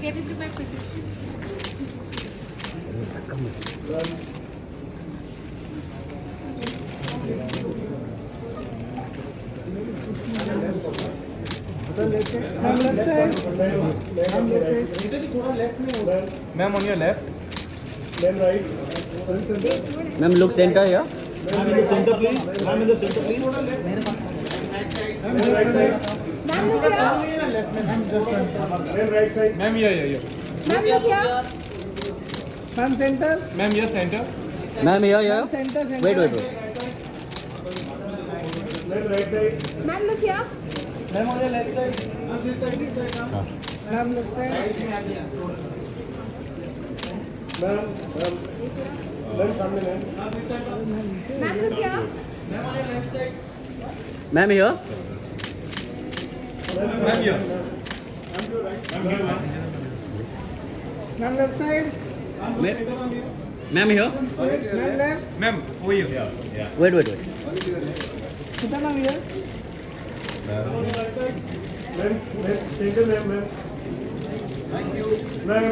Get into my position. Ma'am, on your left. Then right. Ma'am, look center here. Ma'am, in the center, please. Ma'am, in the center, please. Then right side. Ma'am, look here. Then right side. Ma'am, here. Ma'am, look here. Ma'am, center. Ma'am, here, center. Ma'am, here. Center. Wait. Then right side. Ma'am, look here. Ma'am, on your left side. Ma'am, this side. Ma'am, left side. Ma'am. Then सामने ma'am. Ma'am, look here. Ma'am, here. Ma'am, here. Ma'am, left side. Ma'am, here. Ma'am, left. Ma'am, over here. Wait. Sita, ma'am, here. Ma'am, center ma'am. Thank you. Ma'am.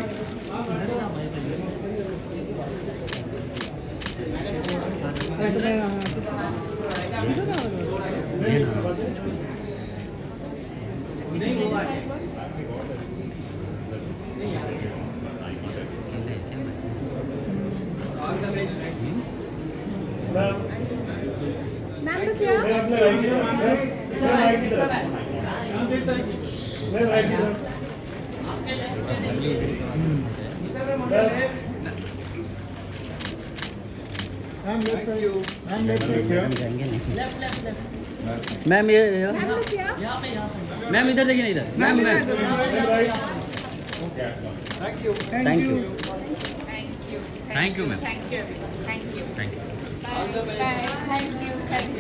Ma'am, look here. अपने right की तरफ मैं right की तरफ मैं right की तरफ Ma'am, left side. Ma'am, left side. Ma'am, here. Ma'am, look here. Ma'am, इधर देखिए इधर. Ma'am, right thank you. Thank you. Thank you, ma'am. Thank you. Thank you. Bye. Bye. Thank you.